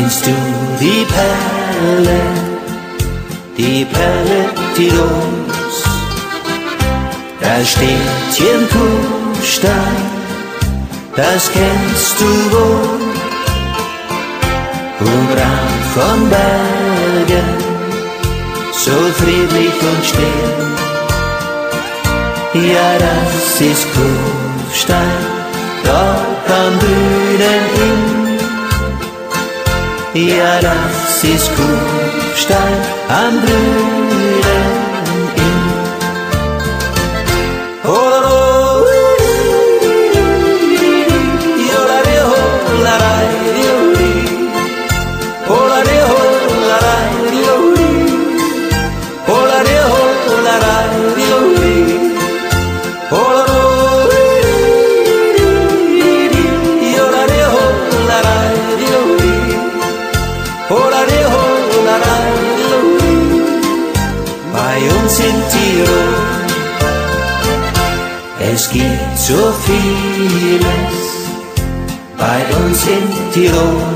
Kennst du die Perle Tirols? Da steht hier ein Kuhstall, das kennst du wohl. Umrahmt von Bergen, so friedlich und still. Ja, das ist Kufstein, dort am grünen Inn. Ja, das ist Kufstein am grünen Inn. Bei uns in Tirol, es gibt so vieles. Bei uns in Tirol,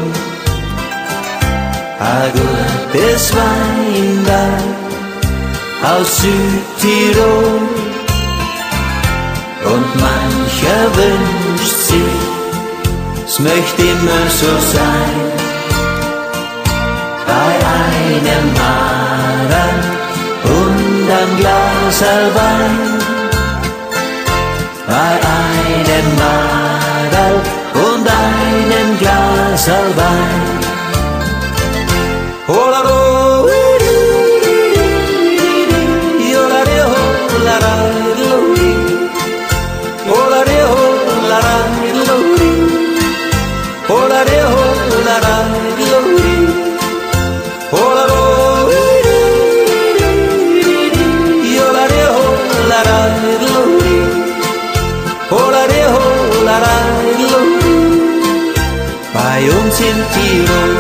ein gutes Weinberg aus Südtirol. Und mancher wünscht sich, es möchte immer so sein. Bei einem Marder und ein Glas Wein. Bei einem Marder und einem Glas Wein. Bei uns in Tirol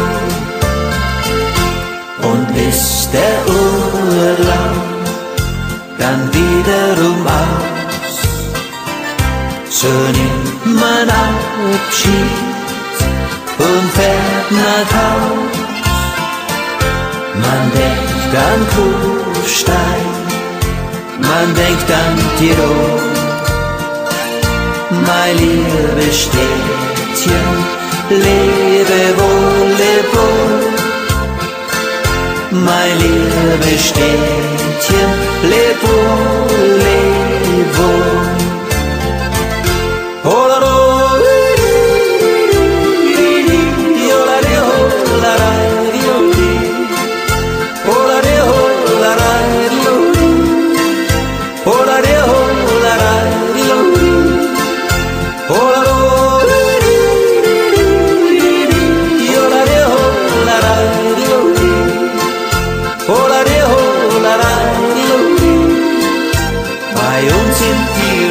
und ist der Urlaub dann wiederum aus, so nimmt man Abschied und fährt nach Haus. Man denkt an Kufstein, man denkt an Tirol, mein liebes Städtchen, lebe wohl, leb wohl. Mein liebes Städtchen, leb wohl, leb wohl. Bei uns in Tirol.